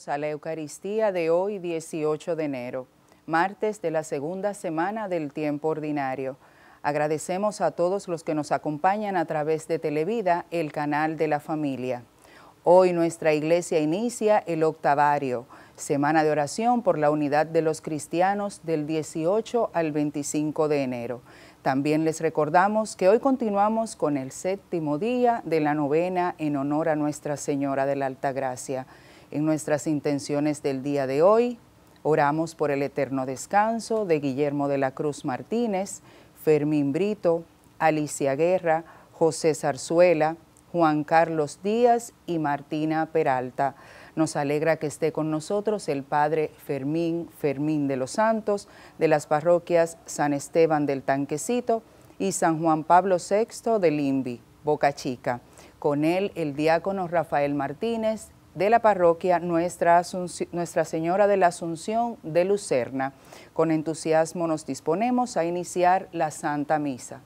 Bienvenidos a la Eucaristía de hoy, 18 de enero, martes de la segunda semana del tiempo ordinario. Agradecemos a todos los que nos acompañan a través de Televida, el canal de la familia. Hoy nuestra iglesia inicia el octavario, semana de oración por la unidad de los cristianos del 18 al 25 de enero. También les recordamos que hoy continuamos con el séptimo día de la novena en honor a Nuestra Señora de la Altagracia. En nuestras intenciones del día de hoy, oramos por el eterno descanso de Guillermo de la Cruz Martínez, Fermín Brito, Alicia Guerra, José Zarzuela, Juan Carlos Díaz y Martina Peralta. Nos alegra que esté con nosotros el Padre Fermín de los Santos, de las parroquias San Esteban del Tanquecito y San Juan Pablo VI del INVI, Boca Chica. Con él el diácono Rafael Martínez, de la parroquia Nuestra Señora de la Asunción de Lucerna. Con entusiasmo nos disponemos a iniciar la Santa Misa.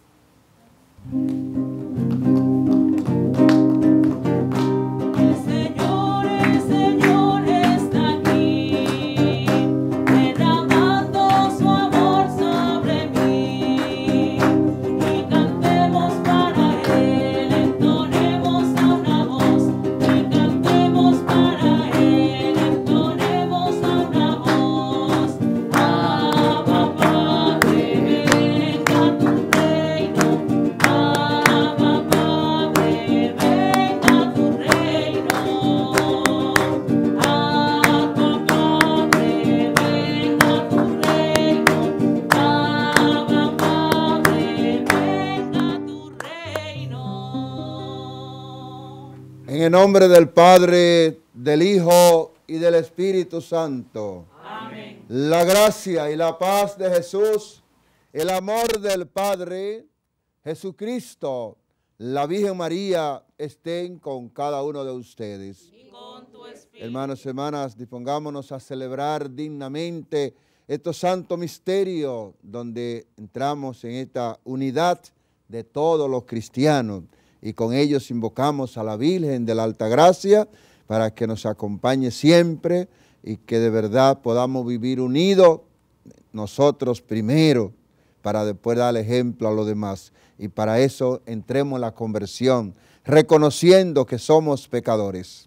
En el nombre del Padre, del Hijo y del Espíritu Santo. Amén. La gracia y la paz de Jesús, el amor del Padre, Jesucristo, la Virgen María, estén con cada uno de ustedes. Y con tu espíritu. Hermanos y hermanas, dispongámonos a celebrar dignamente estos santos misterios donde entramos en esta unidad de todos los cristianos. Y con ellos invocamos a la Virgen de la Altagracia para que nos acompañe siempre y que de verdad podamos vivir unidos nosotros primero para después dar ejemplo a los demás. Y para eso entremos en la conversión, reconociendo que somos pecadores.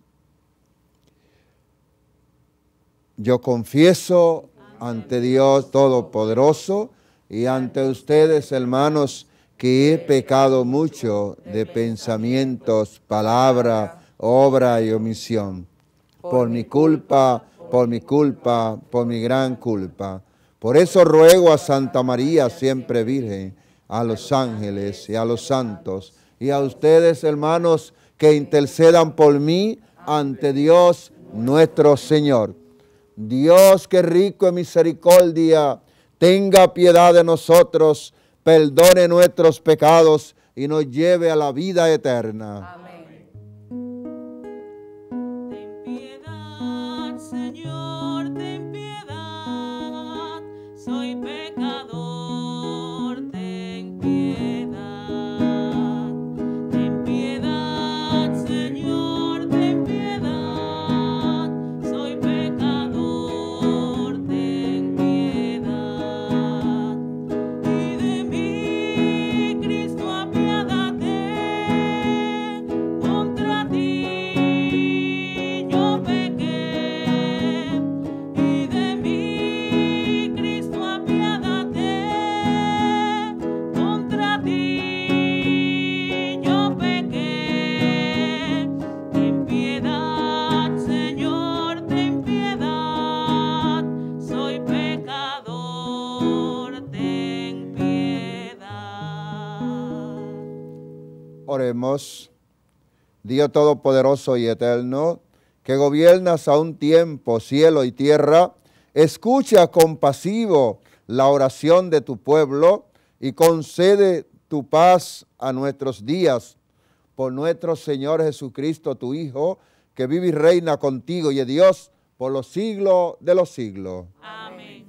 Yo confieso ante Dios Todopoderoso y ante ustedes, hermanos, que he pecado mucho de pensamientos, palabra, obra y omisión. Por mi culpa, por mi gran culpa. Por eso ruego a Santa María, siempre Virgen, a los ángeles y a los santos, y a ustedes, hermanos, que intercedan por mí ante Dios nuestro Señor. Dios, que rico en misericordia, tenga piedad de nosotros, perdone nuestros pecados y nos lleve a la vida eterna. Amén. Ten piedad, Señor, ten piedad. Soy pecador, ten piedad. Ten piedad, Señor, ten piedad. Soy pecador, ten piedad. Y de mí, Cristo, apiádate. Contra ti yo pequé. Y de mí, Cristo, apiádate. Contra ti yo pequé. Ten piedad, Señor, ten piedad. Soy pecador, ten piedad. Oremos. Dios Todopoderoso y Eterno, que gobiernas a un tiempo cielo y tierra, escucha compasivo la oración de tu pueblo y concede tu paz a nuestros días. Por nuestro Señor Jesucristo, tu Hijo, que vive y reina contigo y es Dios por los siglos de los siglos. Amén.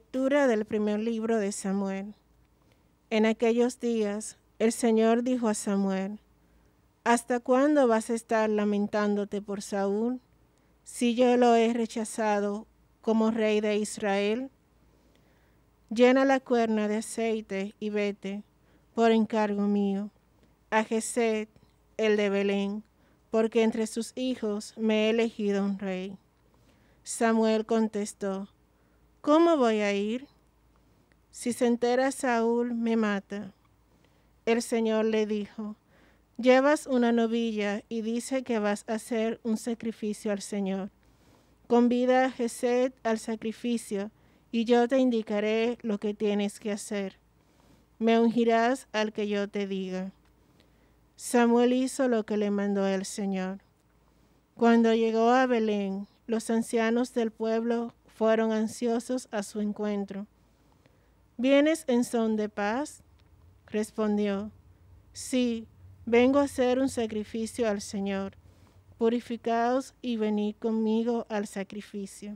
Lectura del primer libro de Samuel. En aquellos días, el Señor dijo a Samuel: ¿Hasta cuándo vas a estar lamentándote por Saúl, si yo lo he rechazado como rey de Israel? Llena la cuerna de aceite y vete, por encargo mío, a Jesed, el de Belén, porque entre sus hijos me he elegido un rey. Samuel contestó: ¿Cómo voy a ir? Si se entera Saúl, me mata. El Señor le dijo: Llevas una novilla y dice que vas a hacer un sacrificio al Señor. Convida a Jesed al sacrificio y yo te indicaré lo que tienes que hacer. Me ungirás al que yo te diga. Samuel hizo lo que le mandó el Señor. Cuando llegó a Belén, los ancianos del pueblo fueron ansiosos a su encuentro. ¿Vienes en son de paz? Respondió: Sí, vengo a hacer un sacrificio al Señor. Purificaos y venid conmigo al sacrificio.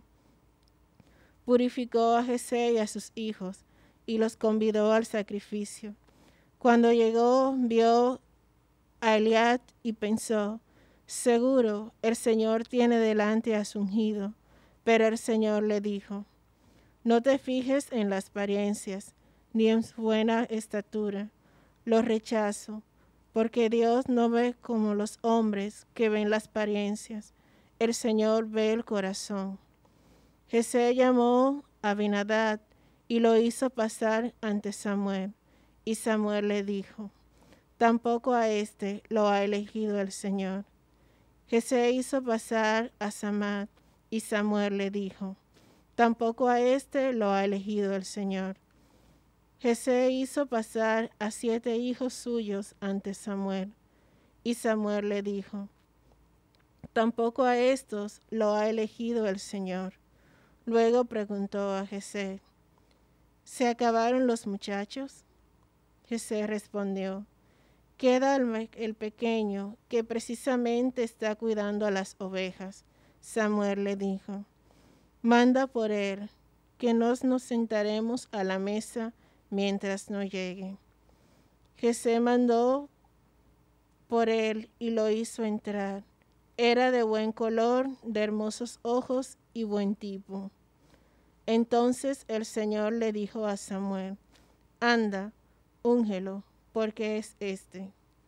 Purificó a Jesé y a sus hijos, y los convidó al sacrificio. Cuando llegó, vio a Eliab y pensó: seguro, el Señor tiene delante a su ungido. Pero el Señor le dijo: no te fijes en las apariencias, ni en su buena estatura. Lo rechazo, porque Dios no ve como los hombres que ven las apariencias. El Señor ve el corazón. Jesé llamó a Abinadab y lo hizo pasar ante Samuel. Y Samuel le dijo: tampoco a este lo ha elegido el Señor. Jesé hizo pasar a Samad, y Samuel le dijo: tampoco a este lo ha elegido el Señor. Jesé hizo pasar a 7 hijos suyos ante Samuel, y Samuel le dijo: tampoco a estos lo ha elegido el Señor. Luego preguntó a Jesé: ¿se acabaron los muchachos? Jesé respondió: queda el pequeño, que precisamente está cuidando a las ovejas. Samuel le dijo: manda por él, que nos sentaremos a la mesa mientras no llegue. Jesé mandó por él y lo hizo entrar. Era de buen color, de hermosos ojos y buen tipo. Entonces el Señor le dijo a Samuel: anda, úngelo, porque es este.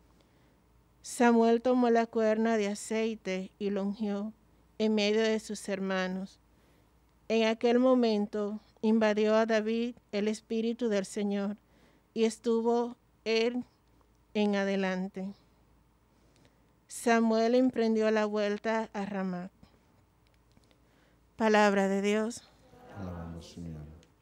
Samuel tomó la cuerna de aceite y lo ungió en medio de sus hermanos. En aquel momento invadió a David el Espíritu del Señor, y estuvo él en adelante. Samuel emprendió la vuelta a Ramá. Palabra de Dios. Alabamos, Señor.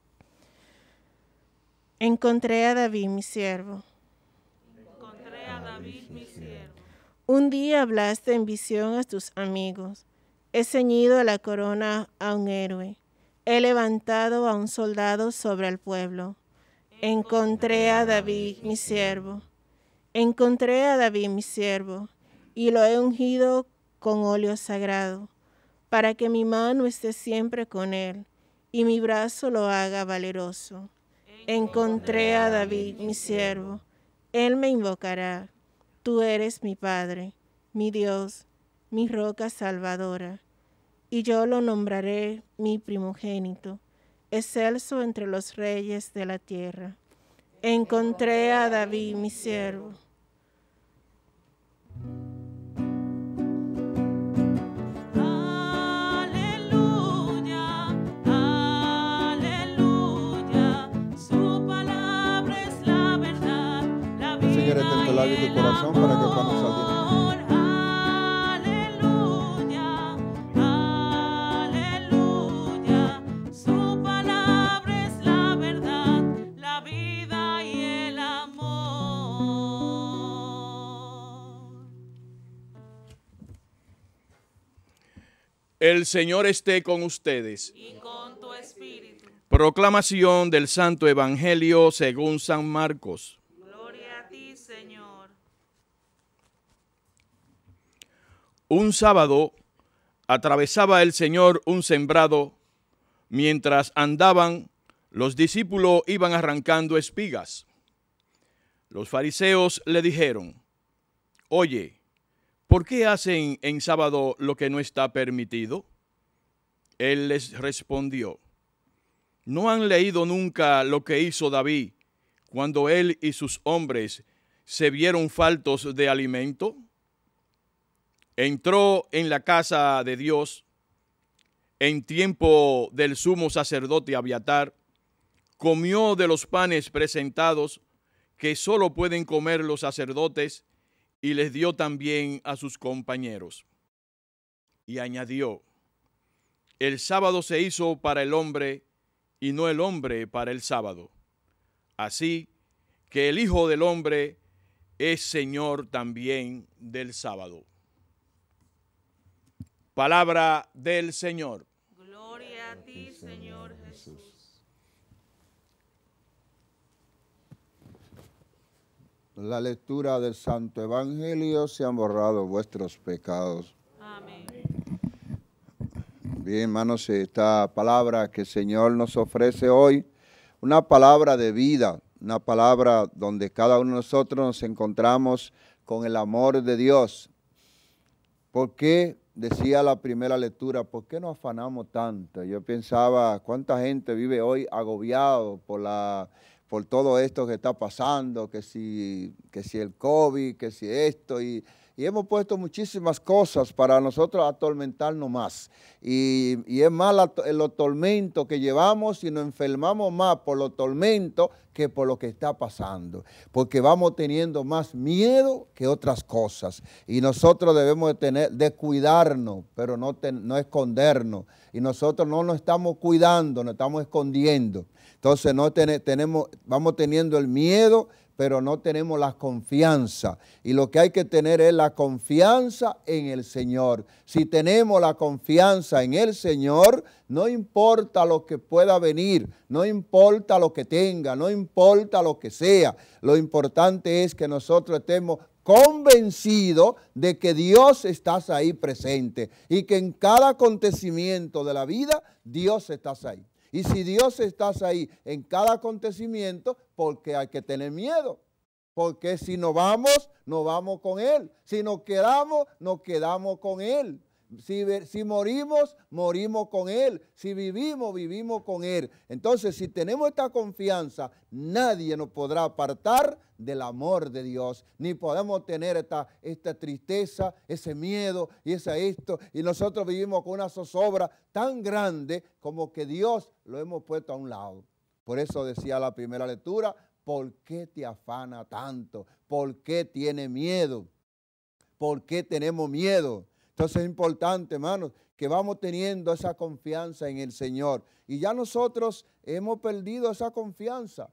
Encontré a David, mi siervo. Encontré a David, mi siervo. Un día hablaste en visión a tus amigos. He ceñido la corona a un héroe. He levantado a un soldado sobre el pueblo. Encontré a David, mi siervo. Encontré a David, mi siervo, y lo he ungido con óleo sagrado, para que mi mano esté siempre con él, y mi brazo lo haga valeroso. Encontré a David, mi siervo. Él me invocará. Tú eres mi Padre, mi Dios, mi roca salvadora. Y yo lo nombraré mi primogénito, excelso entre los reyes de la tierra. Encontré a David, mi siervo. Aleluya, aleluya. Su palabra es la verdad, la vida. Señor, está en tu labio y tu corazón para que podamos salir. Aleluya, aleluya. Su palabra es la verdad, la vida y el amor. El Señor esté con ustedes. Y con tu espíritu. Proclamación del Santo Evangelio según San Marcos. Gloria a ti, Señor. Un sábado atravesaba el Señor un sembrado. Mientras andaban, Los discípulos iban arrancando espigas. Los fariseos le dijeron: oye, ¿por qué hacen en sábado lo que no está permitido? Él les respondió: ¿no han leído nunca lo que hizo David cuando él y sus hombres se vieron faltos de alimento? Entró en la casa de Dios en tiempo del sumo sacerdote Abiatar, comió de los panes presentados que solo pueden comer los sacerdotes y les dio también a sus compañeros. Y añadió: el sábado se hizo para el hombre y no el hombre para el sábado. Así que el Hijo del Hombre es Señor también del sábado. Palabra del Señor. Gloria a ti, Señor Jesús. La lectura del Santo Evangelio: se han borrado vuestros pecados. Amén. Bien, hermanos, esta palabra que el Señor nos ofrece hoy, una palabra de vida, una palabra donde cada uno de nosotros nos encontramos con el amor de Dios. ¿Por qué? Decía la primera lectura, ¿por qué nos afanamos tanto? Yo pensaba, ¿cuánta gente vive hoy agobiado por todo esto que está pasando? Que si el COVID, que si esto, y hemos puesto muchísimas cosas para nosotros atormentarnos más. Y es más los tormentos que llevamos y nos enfermamos más por los tormentos que por lo que está pasando. Porque vamos teniendo más miedo que otras cosas. Y nosotros debemos de cuidarnos, pero no escondernos. Y nosotros no nos estamos cuidando, nos estamos escondiendo. Entonces vamos teniendo el miedo, pero no tenemos la confianza. Y lo que hay que tener es la confianza en el Señor. Si tenemos la confianza en el Señor, no importa lo que pueda venir, no importa lo que tenga, no importa lo que sea. Lo importante es que nosotros estemos convencidos de que Dios está ahí presente y que en cada acontecimiento de la vida, Dios está ahí. Y si Dios está ahí en cada acontecimiento, ¿por qué hay que tener miedo? Porque si nos vamos con Él. Si nos quedamos con Él. Si morimos con Él. Si vivimos con Él. Entonces, si tenemos esta confianza, nadie nos podrá apartar del amor de Dios. Ni podemos tener esta tristeza, ese miedo y esto. Y nosotros vivimos con una zozobra tan grande como que Dios lo hemos puesto a un lado. Por eso decía la primera lectura: ¿por qué te afana tanto? ¿Por qué tienes miedo? ¿Por qué tenemos miedo? Entonces es importante, hermanos, que vamos teniendo esa confianza en el Señor. Y ya nosotros hemos perdido esa confianza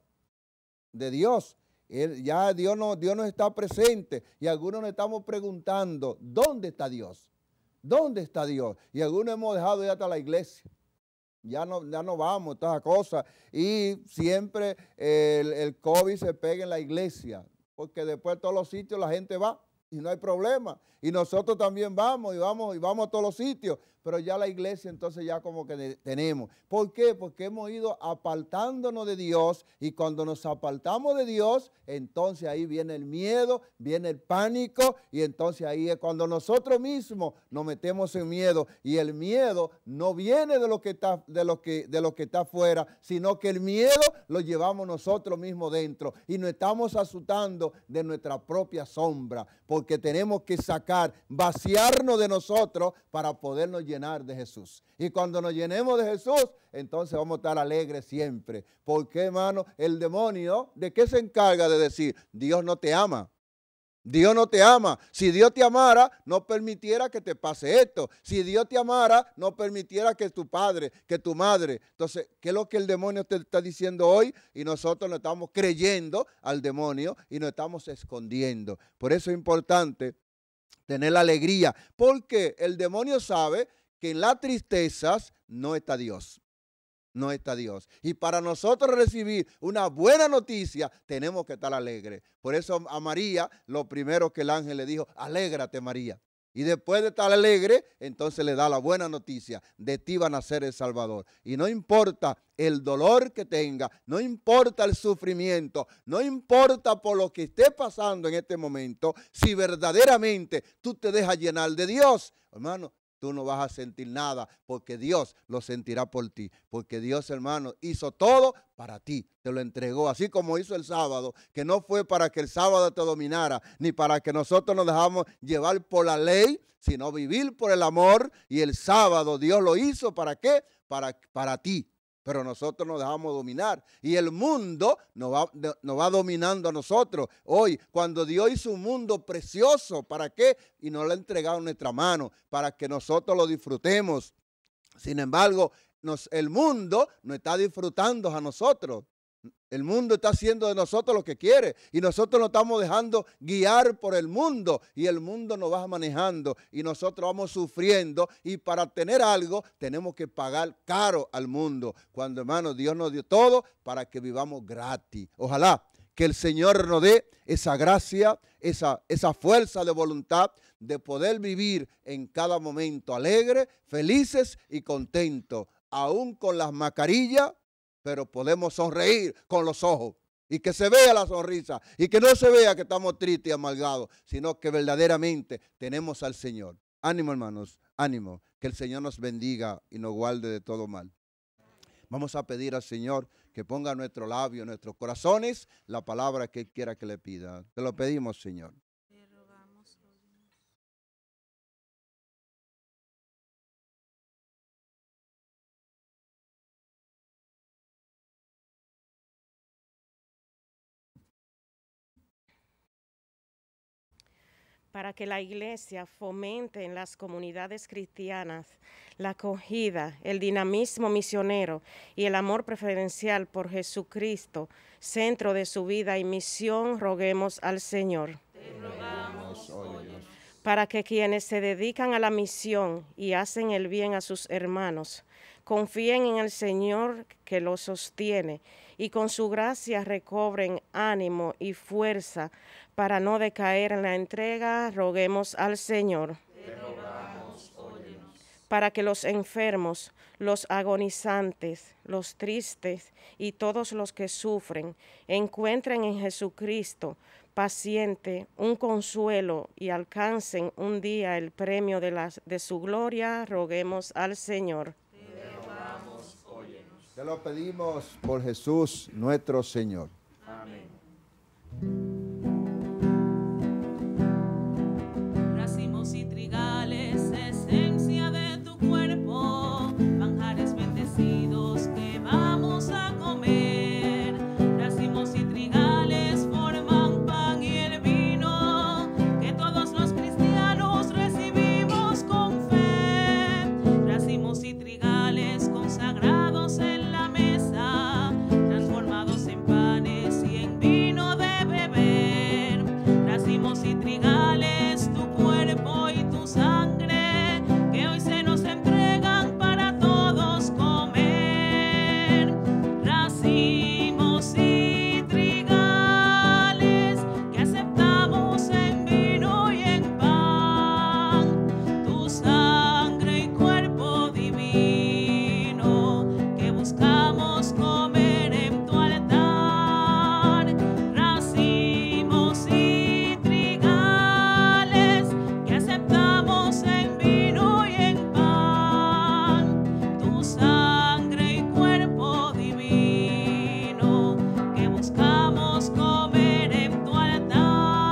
de Dios. Ya Dios no está presente. Y algunos nos estamos preguntando, ¿dónde está Dios? ¿Dónde está Dios? Y algunos hemos dejado ya hasta la iglesia. Ya no vamos, todas las cosas. Y siempre el COVID se pega en la iglesia. Porque después de todos los sitios la gente va. Y no hay problema. Y nosotros también vamos a todos los sitios. Pero ya la iglesia entonces ya como que tenemos. ¿Por qué? Porque hemos ido apartándonos de Dios. Y cuando nos apartamos de Dios, entonces ahí viene el miedo, viene el pánico. Y entonces ahí es cuando nosotros mismos nos metemos en miedo. Y el miedo no viene de lo que está afuera, sino que el miedo lo llevamos nosotros mismos dentro. Y nos estamos asustando de nuestra propia sombra. Porque tenemos que vaciarnos de nosotros para podernos llenar de Jesús. Y cuando nos llenemos de Jesús, entonces vamos a estar alegres siempre. Porque, hermano, el demonio, ¿de qué se encarga de decir? Dios no te ama. Dios no te ama. Si Dios te amara, no permitiera que te pase esto. Si Dios te amara, no permitiera que tu padre, que tu madre. Entonces, ¿qué es lo que el demonio te está diciendo hoy? Y nosotros no estamos creyendo al demonio y nos estamos escondiendo. Por eso es importante tener la alegría, porque el demonio sabe que en las tristezas no está Dios. No está Dios. Y para nosotros recibir una buena noticia, tenemos que estar alegres. Por eso a María, lo primero que el ángel le dijo: alégrate, María. Y después de estar alegre, entonces le da la buena noticia, de ti va a nacer el Salvador. Y no importa el dolor que tenga, no importa el sufrimiento, no importa por lo que esté pasando en este momento, si verdaderamente tú te dejas llenar de Dios, hermano, tú no vas a sentir nada, porque Dios lo sentirá por ti. Porque Dios, hermano, hizo todo para ti, te lo entregó. Así como hizo el sábado, que no fue para que el sábado te dominara, ni para que nosotros nos dejamos llevar por la ley, sino vivir por el amor. Y el sábado Dios lo hizo, ¿para qué? Para ti. Pero nosotros nos dejamos dominar y el mundo nos va dominando a nosotros. Hoy, cuando Dios hizo un mundo precioso, ¿para qué? Y nos lo ha entregado en nuestra mano, para que nosotros lo disfrutemos. Sin embargo, el mundo no está disfrutando a nosotros. El mundo está haciendo de nosotros lo que quiere y nosotros nos estamos dejando guiar por el mundo y el mundo nos va manejando y nosotros vamos sufriendo y para tener algo tenemos que pagar caro al mundo. Cuando, hermano, Dios nos dio todo para que vivamos gratis. Ojalá que el Señor nos dé esa gracia, esa fuerza de voluntad de poder vivir en cada momento alegre, felices y contentos, aún con las mascarillas. Pero podemos sonreír con los ojos y que se vea la sonrisa y que no se vea que estamos tristes y amargados, sino que verdaderamente tenemos al Señor. Ánimo, hermanos, ánimo, que el Señor nos bendiga y nos guarde de todo mal. Vamos a pedir al Señor que ponga en nuestro labio, en nuestros corazones, la palabra que Él quiera que le pida. Te lo pedimos, Señor. Para que la Iglesia fomente en las comunidades cristianas la acogida, el dinamismo misionero y el amor preferencial por Jesucristo, centro de su vida y misión, roguemos al Señor. Te rogamos, óyenos. Para que quienes se dedican a la misión y hacen el bien a sus hermanos, confíen en el Señor que los sostiene y con su gracia recobren ánimo y fuerza para no decaer en la entrega, roguemos al Señor. Te rogamos, óyenos. Para que los enfermos, los agonizantes, los tristes y todos los que sufren encuentren en Jesucristo paciente un consuelo y alcancen un día el premio de su gloria, roguemos al Señor. Te lo pedimos por Jesús nuestro Señor. Amén. Racimos y trigales, esencia de tu cuerpo, manjares bendecidos que vamos a comer. Racimos y trigales forman pan y el vino que todos los cristianos recibimos con fe. Racimos y trigales consagrados en la mesa, transformados en panes y en vino de beber. Racimos y trigales, tu cuerpo y tu sangre, que hoy se nos entregan para todos comer. Racimos y trigales, que aceptamos en vino y en pan, tu sangre y cuerpo divino, que buscamos comer en tu altar. Racimos y trigales, que aceptamos en vino y en pan, tu sangre y cuerpo divino, que buscamos comer en tu altar.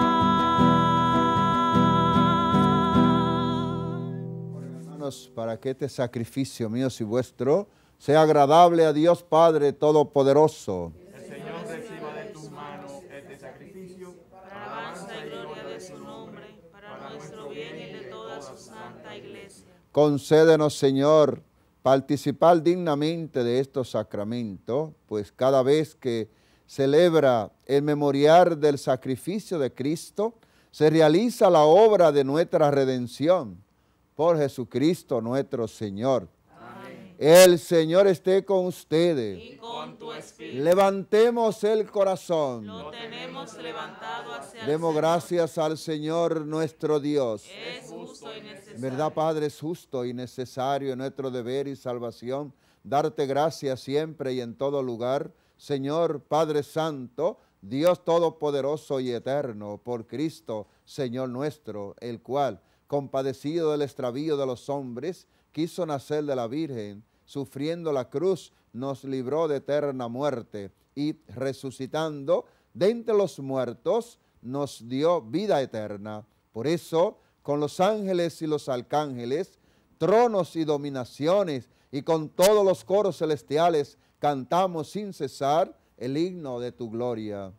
Hermanos, para que este sacrificio mío y vuestro sea agradable a Dios Padre Todopoderoso. El Señor reciba de tus manos este sacrificio Para alabanza y gloria de su nombre, para nuestro bien y de toda su santa iglesia. Concédenos, Señor, participar dignamente de estos sacramentos, pues cada vez que celebra el memorial del sacrificio de Cristo, se realiza la obra de nuestra redención por Jesucristo nuestro Señor. Amén. El Señor esté con ustedes. Y con tu espíritu. Levantemos el corazón. Lo tenemos levantado hacia el Demos Señor. gracias al Señor nuestro Dios. Es justo y necesario. ¿Verdad, Padre? Es justo y necesario nuestro deber y salvación darte gracias siempre y en todo lugar, Señor Padre Santo, Dios Todopoderoso y Eterno, por Cristo, Señor nuestro, el cual, compadecido del extravío de los hombres, quiso nacer de la Virgen, sufriendo la cruz, nos libró de eterna muerte y resucitando de entre los muertos, nos dio vida eterna. Por eso, con los ángeles y los arcángeles, tronos y dominaciones, y con todos los coros celestiales, cantamos sin cesar el himno de tu gloria.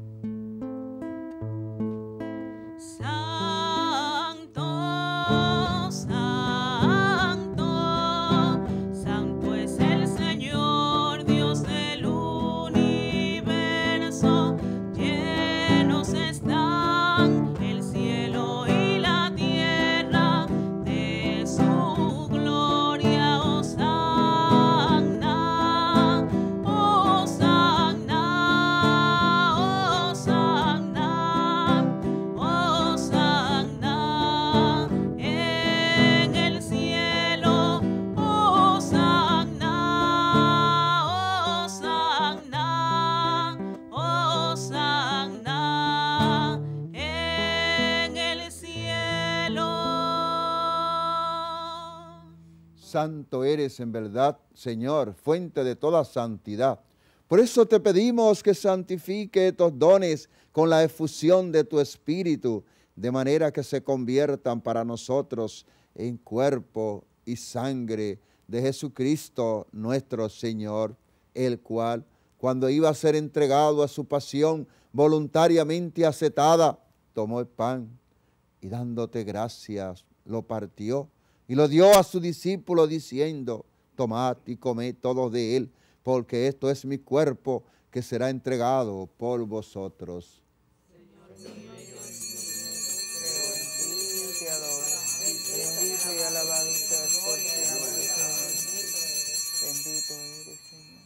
Santo, santo, santo es el Señor, Dios del universo. Llenos están el cielo y la tierra de su gloria. Hosanna, Hosanna, Hosanna, Hosanna en el cielo. Hosanna, Hosanna, Hosanna en el cielo. Santo eres en verdad, Señor, fuente de toda santidad. Por eso te pedimos que santifique estos dones con la efusión de tu Espíritu, de manera que se conviertan para nosotros en cuerpo y sangre de Jesucristo nuestro Señor, el cual, cuando iba a ser entregado a su pasión voluntariamente aceptada, tomó el pan y dándote gracias, lo partió y lo dio a su discípulo diciendo, tomad y comed todos de él, porque esto es mi cuerpo que será entregado por vosotros. Creo en ti y te adoro. Bendito y alabado seas por siempre, Señor. Bendito eres, Señor.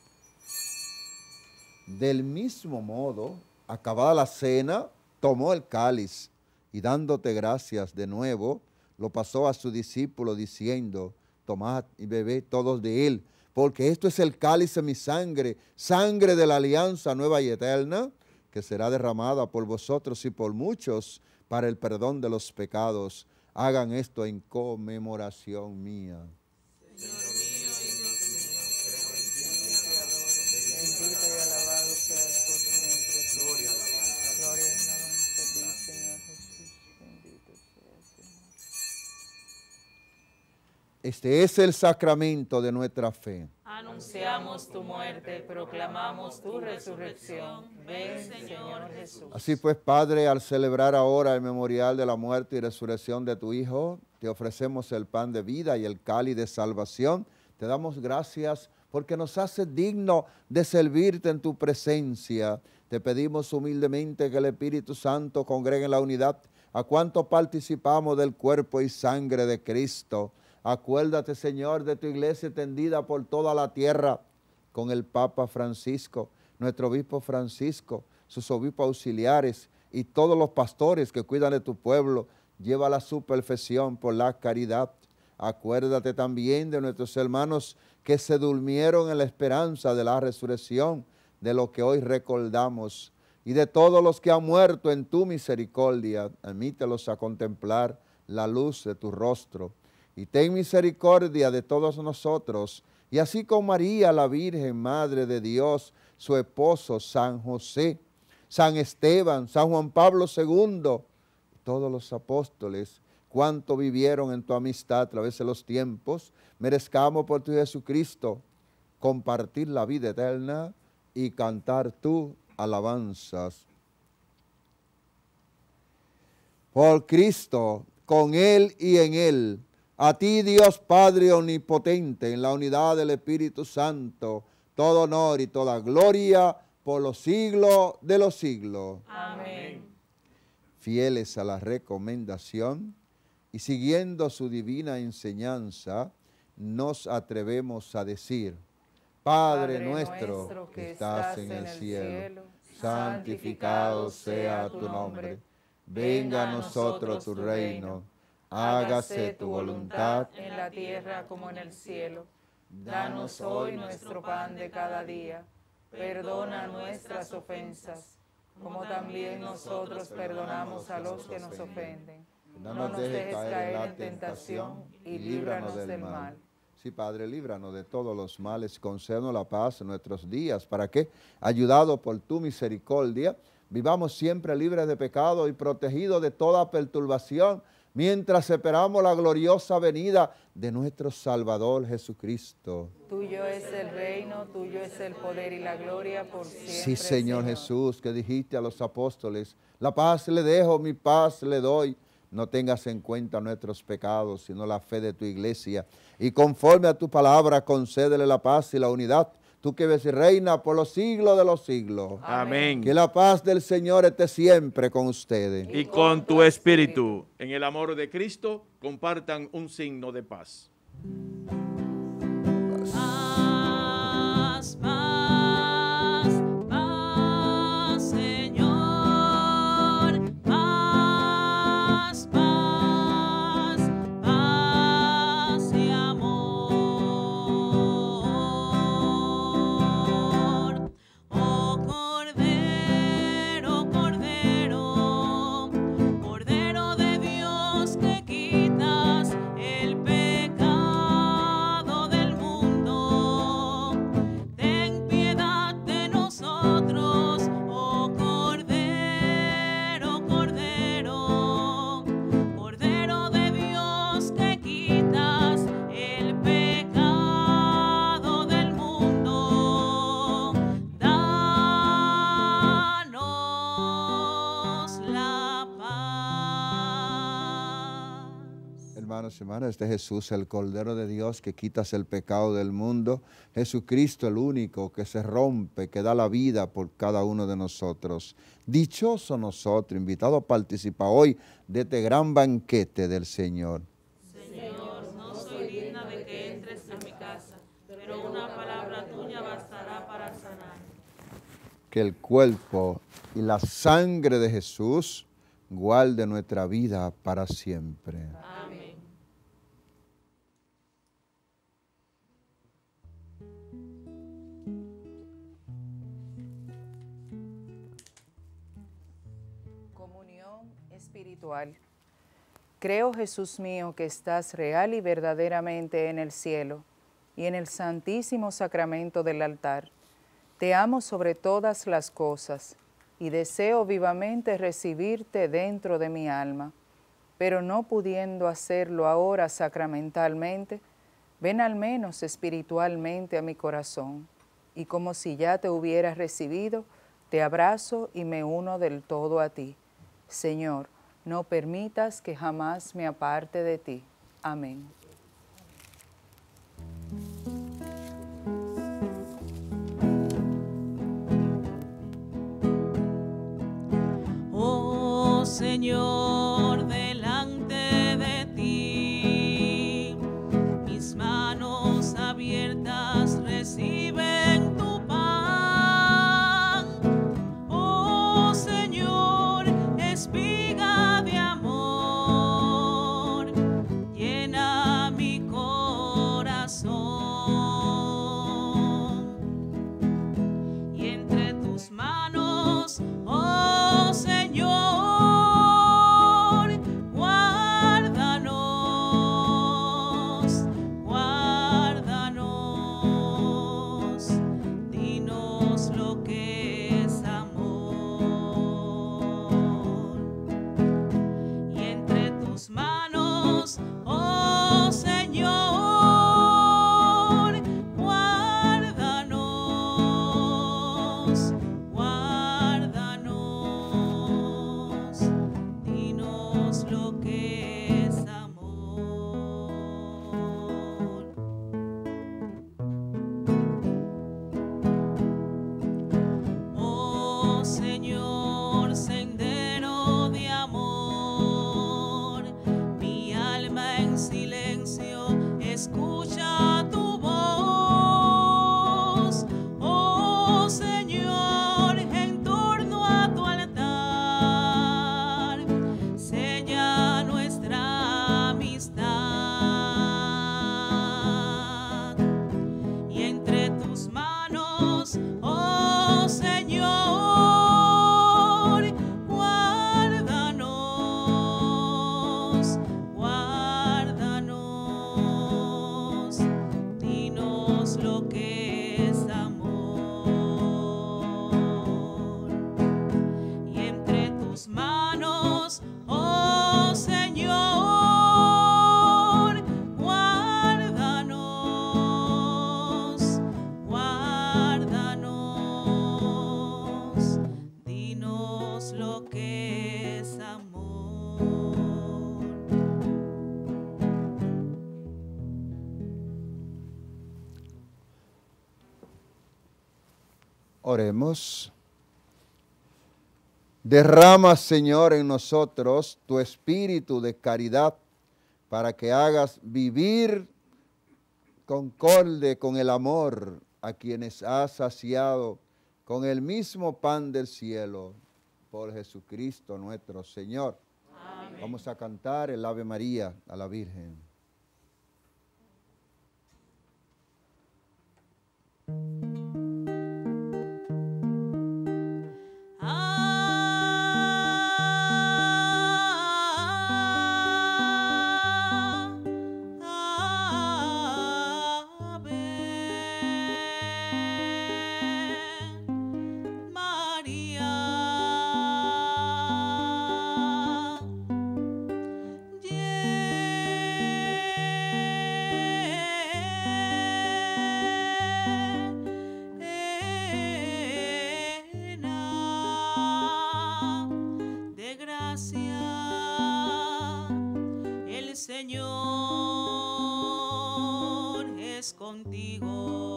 Del mismo modo, acabada la cena, tomó el cáliz y dándote gracias de nuevo, lo pasó a su discípulo diciendo, tomad y bebed todos de él, porque esto es el cáliz de mi sangre, sangre de la alianza nueva y eterna, que será derramada por vosotros y por muchos para el perdón de los pecados. Hagan esto en conmemoración mía. Bendito y alabado seas por siempre. Gloria y alabanza a ti, Señor Jesús. Bendito seas, Señor. Este es el sacramento de nuestra fe. Anunciamos tu muerte, proclamamos tu resurrección. Ven, Señor Jesús. Así pues, Padre, al celebrar ahora el memorial de la muerte y resurrección de tu Hijo, te ofrecemos el pan de vida y el cáliz de salvación. Te damos gracias porque nos haces digno de servirte en tu presencia. Te pedimos humildemente que el Espíritu Santo congregue en la unidad a cuantos participamos del cuerpo y sangre de Cristo. Acuérdate, Señor, de tu iglesia extendida por toda la tierra, con el Papa Francisco, nuestro obispo Francisco, sus obispos auxiliares y todos los pastores que cuidan de tu pueblo. Llévala a su perfección por la caridad. Acuérdate también de nuestros hermanos que se durmieron en la esperanza de la resurrección, de lo que hoy recordamos, y de todos los que han muerto en tu misericordia. Admítelos a contemplar la luz de tu rostro. Y ten misericordia de todos nosotros, y así con María, la Virgen, Madre de Dios, su esposo, San José, San Esteban, San Juan Pablo II, todos los apóstoles, cuanto vivieron en tu amistad a través de los tiempos, merezcamos por tu Jesucristo compartir la vida eterna y cantar tus alabanzas. Por Cristo, con Él y en Él, a ti, Dios Padre omnipotente, en la unidad del Espíritu Santo, todo honor y toda gloria por los siglos de los siglos. Amén. Fieles a la recomendación y siguiendo su divina enseñanza, nos atrevemos a decir: Padre nuestro que estás en el cielo, santificado sea tu nombre. Venga a nosotros tu reino. Hágase tu voluntad en la tierra como en el cielo. Danos hoy nuestro pan de cada día. Perdona nuestras ofensas, como también nosotros perdonamos a los que nos ofenden. No nos dejes caer en tentación y líbranos del mal. Sí, Padre, líbranos de todos los males, concédenos la paz en nuestros días, para que, ayudados por tu misericordia, vivamos siempre libres de pecado y protegidos de toda perturbación, mientras esperamos la gloriosa venida de nuestro Salvador Jesucristo. Tuyo es el reino, tuyo es el poder y la gloria por siempre. Sí, Señor Jesús, que dijiste a los apóstoles: la paz le dejo, mi paz le doy. No tengas en cuenta nuestros pecados, sino la fe de tu iglesia. Y conforme a tu palabra, concédele la paz y la unidad. Tú que ves y reina por los siglos de los siglos. Amén. Que la paz del Señor esté siempre con ustedes. Y con tu espíritu. En el amor de Cristo, compartan un signo de paz. Paz, paz, paz, Señor. Paz, paz, paz y amor. Oh Cordero, Cordero, Cordero de Dios, que quitas el pecado del mundo. Ten piedad de nosotros, oh Cordero, Cordero, Cordero de Dios, que quitas el pecado del mundo. Danos la paz. Hermanos y hermanas, este Jesús, el Cordero de Dios que quitas el pecado del mundo. Jesucristo, el único que se rompe, que da la vida por cada uno de nosotros. Dichoso nosotros, invitados a participar hoy de este gran banquete del Señor. Señor, no soy digna de que entres en mi casa, pero una palabra tuya bastará para sanar. Que el cuerpo y la sangre de Jesús guarde nuestra vida para siempre. Amén. Comunión espiritual. Creo, Jesús mío, que estás real y verdaderamente en el cielo y en el santísimo sacramento del altar. Te amo sobre todas las cosas y deseo vivamente recibirte dentro de mi alma, pero no pudiendo hacerlo ahora sacramentalmente, ven al menos espiritualmente a mi corazón, y como si ya te hubieras recibido, te abrazo y me uno del todo a ti. Señor, no permitas que jamás me aparte de ti. Amén. Oh Señor, delante de ti, mis manos abiertas reciben tu pan. Oh Señor, espiga de amor, llena mi corazón. Y entre tus manos, oh Señor, guárdanos, guárdanos, dinos lo que es amor. Y entre tus manos, oh Señor, guárdanos, guárdanos, dinos lo que es amor. Oh Señor, sendero de amor, mi alma en guárdanos, dinos lo que es amor. Y entre tus manos, oh Señor, guárdanos, guárdanos, dinos lo que es amor. Oremos. Derrama, Señor, en nosotros tu espíritu de caridad para que hagas vivir concorde con el amor a quienes has saciado con el mismo pan del cielo, por Jesucristo nuestro Señor. Amén. Vamos a cantar el Ave María a la Virgen. Señor es contigo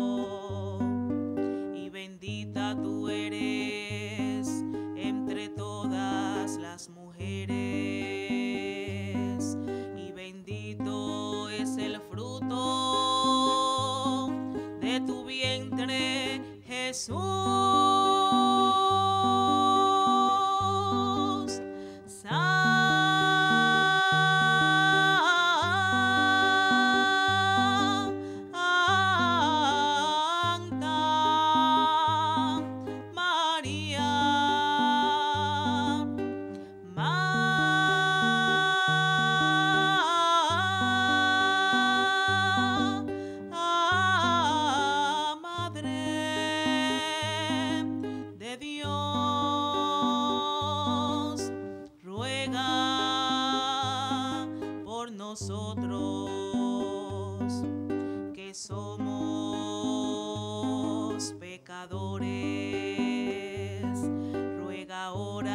y bendita tú eres entre todas las mujeres y bendito es el fruto de tu vientre, Jesús. Nosotros que somos pecadores, ruega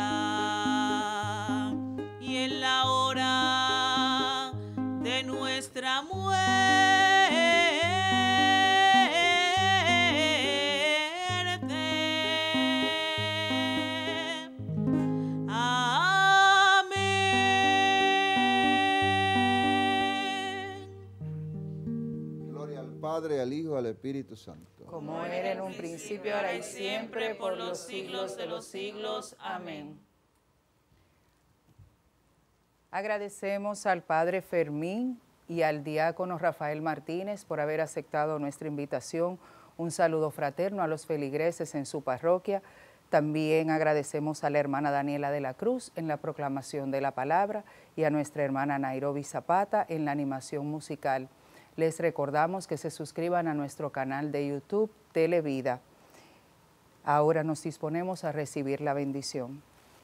ahora y en la hora de nuestra muerte. Padre, al Hijo, al Espíritu Santo. Como era en un principio, ahora y siempre, por los siglos de los siglos. Amén. Agradecemos al Padre Fermín y al diácono Rafael Martínez por haber aceptado nuestra invitación. Un saludo fraterno a los feligreses en su parroquia. También agradecemos a la hermana Daniela de la Cruz en la proclamación de la palabra y a nuestra hermana Nairobi Zapata en la animación musical. Les recordamos que se suscriban a nuestro canal de YouTube, Televida. Ahora nos disponemos a recibir la bendición.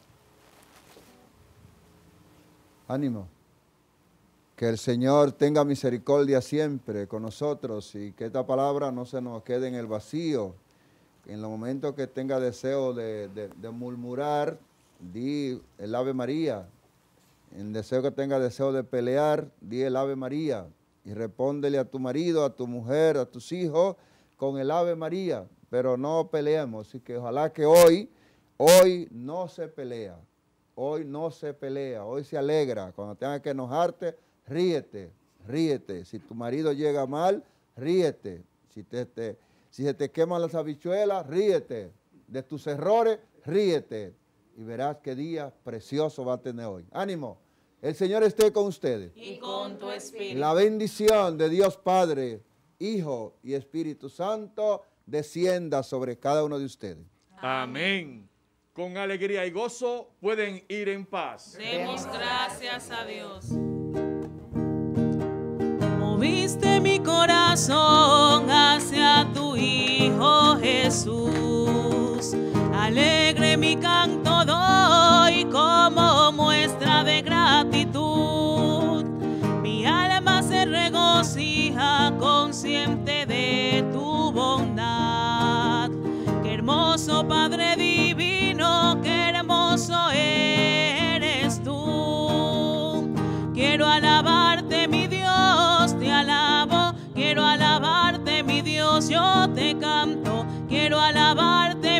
Ánimo. Que el Señor tenga misericordia siempre con nosotros y que esta palabra no se nos quede en el vacío. En los momentos que tenga deseo de murmurar, di el Ave María. En deseo que tenga deseo de pelear, di el Ave María. Y respóndele a tu marido, a tu mujer, a tus hijos con el Ave María, pero no peleemos. Así que ojalá que hoy no se pelea, hoy no se pelea, hoy se alegra. Cuando tengas que enojarte, ríete, ríete. Si tu marido llega mal, ríete. Si se te queman las habichuelas, ríete. De tus errores, ríete. Y verás qué día precioso va a tener hoy. ¡Ánimo! El Señor esté con ustedes. Y con tu espíritu. La bendición de Dios Padre, Hijo y Espíritu Santo descienda sobre cada uno de ustedes. Amén. con alegría y gozo pueden ir en paz. Demos gracias a Dios. Moviste mi corazón hacia tu Hijo Jesús. Alegre mi canto doy como muestra de gratitud. Mi alma se regocija consciente de tu bondad. Qué hermoso Padre divino, qué hermoso eres tú. Quiero alabarte, mi Dios, te alabo. Quiero alabarte, mi Dios, yo te canto. Quiero alabarte,